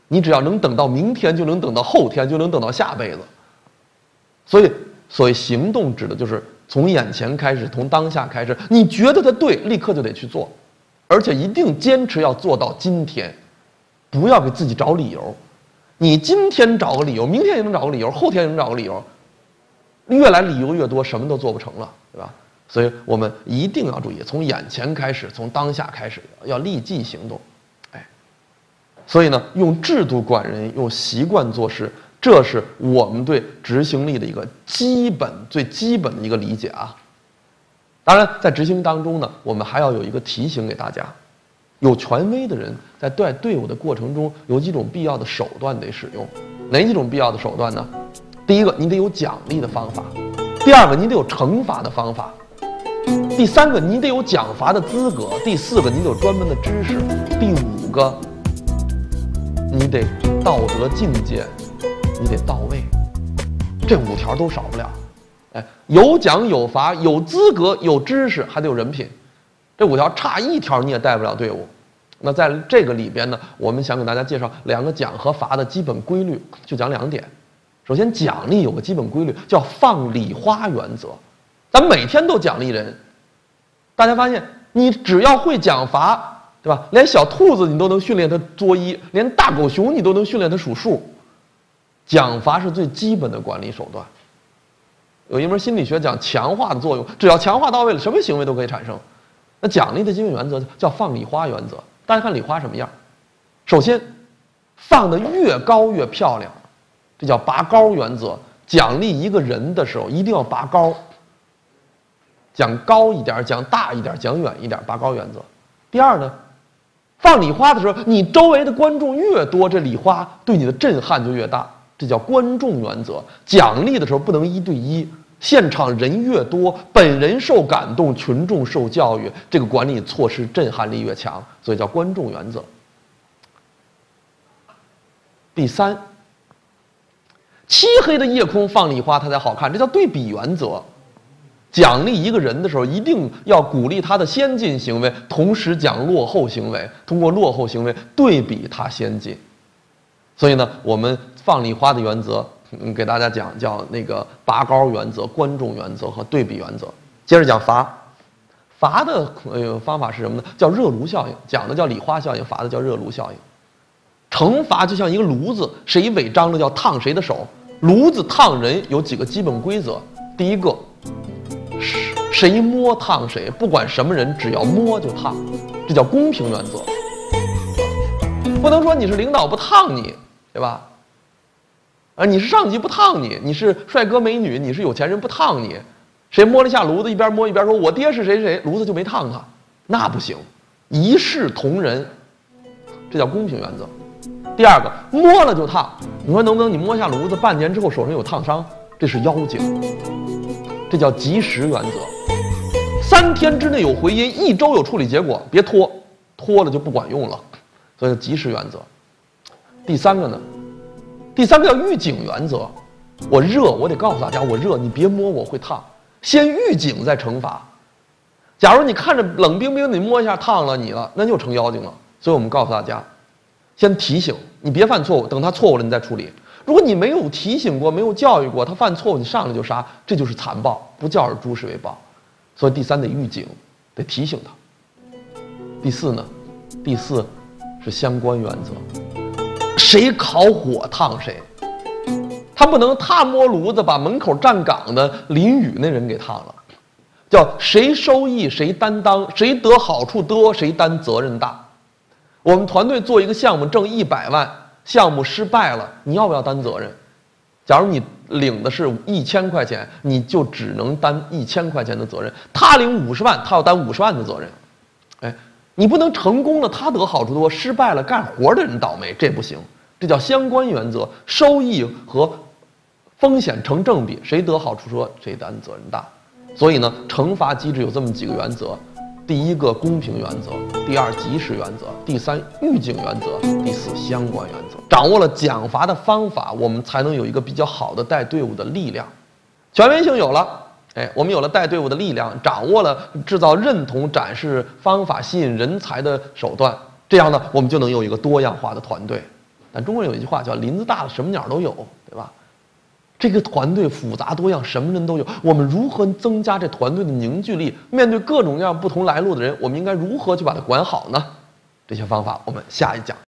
Speaker 1: 你只要能等到明天，就能等到后天，就能等到下辈子。所以，所谓行动指的就是从眼前开始，从当下开始，你觉得它对，立刻就得去做，而且一定坚持要做到今天，不要给自己找理由。你今天找个理由，明天也能找个理由，后天也能找个理由，越来理由越多，什么都做不成了，对吧？所以我们一定要注意，从眼前开始，从当下开始，要立即行动。哎，所以呢，用制度管人，用习惯做事，这是我们对执行力的一个基本、最基本的一个理解啊。当然，在执行当中呢，我们还要有一个提醒给大家。有权威的人在带队伍的过程中，有几种必要的手段得使用。哪几种必要的手段呢？第一个，你得有奖励的方法；第二个，你得有惩罚的方法；第三个，你得有奖罚的资格；第四个，你得有专门的知识；第五个，你得道德境界，你得到位。这五条都少不了。哎，有奖有罚，有资格，有知识，还得有人品。这五条差一条你也带不了队伍。那在这个里边呢，我们想给大家介绍两个奖和罚的基本规律，就讲两点。首先，奖励有个基本规律，叫放礼花原则。咱每天都奖励人，大家发现，你只要会奖罚，对吧？连小兔子你都能训练它作揖，连大狗熊你都能训练它数数。奖罚是最基本的管理手段。有一门心理学讲强化的作用，只要强化到位了，什么行为都可以产生。那奖励的基本原则叫放礼花原则。大家看礼花什么样？首先，放得越高越漂亮，这叫拔高原则。奖励一个人的时候，一定要拔高，讲高一点，讲大一点，讲远一点，拔高原则。第二呢，放礼花的时候，你周围的观众越多，这礼花对你的震撼就越大，这叫观众原则。奖励的时候不能一对一。现场人越多，本人受感动，群众受教育，这个管理措施震撼力越强，所以叫观众原则。第三，漆黑的夜空放礼花它才好看，这叫对比原则。奖励一个人的时候，一定要鼓励他的先进行为，同时讲落后行为，通过落后行为对比他先进。所以呢，我们放礼花的原则。嗯，给大家讲叫那个拔高原则、观众原则和对比原则。接着讲罚，罚的呃方法是什么呢？叫热炉效应，讲的叫礼花效应，罚的叫热炉效应。惩罚就像一个炉子，谁违章了就要烫谁的手。炉子烫人有几个基本规则，第一个，谁摸烫谁，不管什么人，只要摸就烫，这叫公平原则。不能说你是领导不烫你，对吧？啊，你是上级不烫你，你是帅哥美女，你是有钱人不烫你，谁摸了一下炉子，一边摸一边说我爹是谁谁，炉子就没烫他，那不行，一视同仁，这叫公平原则。第二个，摸了就烫，你说能不能你摸下炉子，半年之后手上有烫伤，这是妖精，这叫及时原则。三天之内有回音，一周有处理结果，别拖，拖了就不管用了，所以及时原则。第三个呢？第三个叫预警原则，我热，我得告诉大家我热，你别摸我会烫，先预警再惩罚。假如你看着冷冰冰，你摸一下烫了你了，那就成妖精了。所以我们告诉大家，先提醒你别犯错误，等他错误了你再处理。如果你没有提醒过，没有教育过，他犯错误你上来就杀，这就是残暴，不教而诛是为暴。所以第三得预警，得提醒他。第四呢，第四是相关原则。谁烤火烫谁，他不能他摸炉子把门口站岗的淋雨那人给烫了，叫谁收益谁担当，谁得好处多谁担责任大。我们团队做一个项目挣一百万，项目失败了，你要不要担责任？假如你领的是一千块钱，你就只能担一千块钱的责任，他领五十万，他要担五十万的责任。哎，你不能成功了他得好处多，失败了干活的人倒霉，这不行。这叫相关原则，收益和风险成正比，谁得好处多谁担责任大。所以呢，惩罚机制有这么几个原则：第一个公平原则，第二及时原则，第三预警原则，第四相关原则。掌握了奖罚的方法，我们才能有一个比较好的带队伍的力量。权威性有了，哎，我们有了带队伍的力量，掌握了制造认同、展示方法、吸引人才的手段，这样呢，我们就能有一个多样化的团队。 但中国人有一句话叫“林子大了，什么鸟都有”，对吧？这个团队复杂多样，什么人都有。我们如何增加这团队的凝聚力？面对各种各样不同来路的人，我们应该如何去把它管好呢？这些方法我们下一讲。